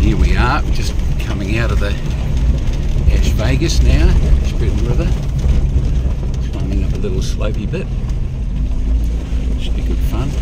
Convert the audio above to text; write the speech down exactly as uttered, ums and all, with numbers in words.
here we are, just coming out of the Ash Vegas now, Ashburton River. Climbing up a little slopey bit. Should be good fun.